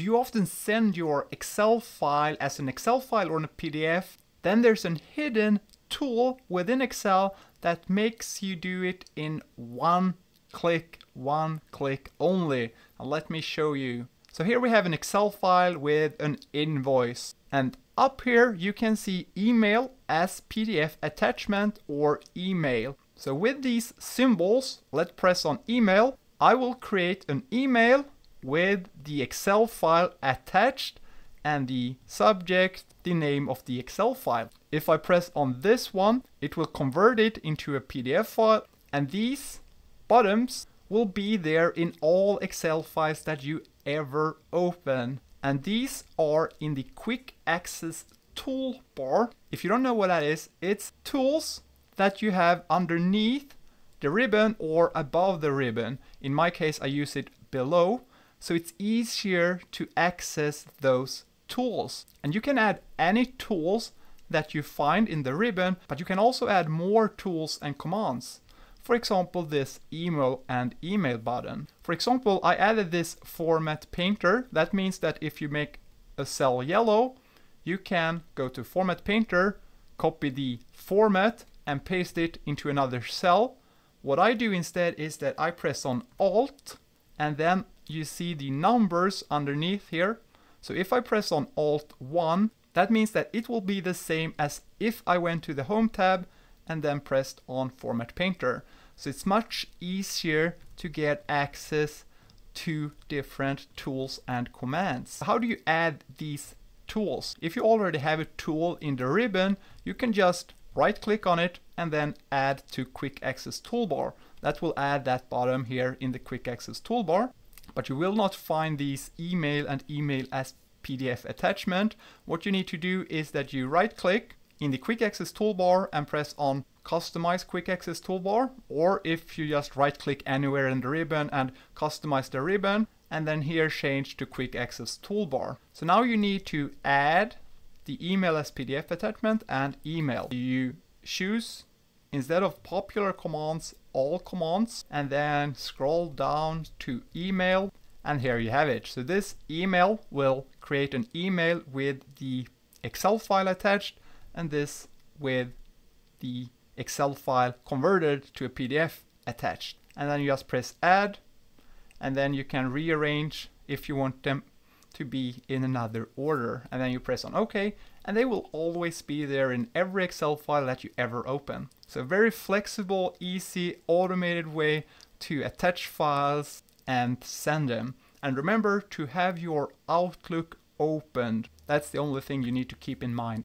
Do you often send your Excel file as an Excel file or in a PDF? Then there's a hidden tool within Excel that makes you do it in one click only. And let me show you. So here we have an Excel file with an invoice. And up here you can see email as PDF attachment or email. So with these symbols, let's press on email. I will create an email with the Excel file attached and the subject, the name of the Excel file. If I press on this one, it will convert it into a PDF file, and these buttons will be there in all Excel files that you ever open. And these are in the quick access toolbar. If you don't know what that is, it's tools that you have underneath the ribbon or above the ribbon. In my case, I use it below, so it's easier to access those tools. And you can add any tools that you find in the ribbon, but you can also add more tools and commands. For example, this email and email button. For example, I added this format painter. That means that if you make a cell yellow, you can go to format painter, copy the format and paste it into another cell. What I do instead is that I press on Alt, and then you see the numbers underneath here. So if I press on Alt 1, that means that it will be the same as if I went to the Home tab and then pressed on Format Painter. So it's much easier to get access to different tools and commands. How do you add these tools? If you already have a tool in the ribbon, you can just right-click on it and then add to Quick Access Toolbar. That will add that bottom here in the Quick Access Toolbar. But you will not find these email and email as PDF attachment. What you need to do is that you right-click in the Quick Access Toolbar and press on Customize Quick Access Toolbar, or if you just right-click anywhere in the ribbon and customize the ribbon, and then here change to Quick Access Toolbar. So now you need to add the email as PDF attachment and email. You choose, instead of popular commands, all commands, and then scroll down to email, and here you have it. So this email will create an email with the Excel file attached, and this with the Excel file converted to a PDF attached. And then you just press add, and then you can rearrange if you want them to be in another order, and then you press on OK, and they will always be there in every Excel file that you ever open. So a very flexible, easy, automated way to attach files and send them. And remember to have your Outlook opened. That's the only thing you need to keep in mind.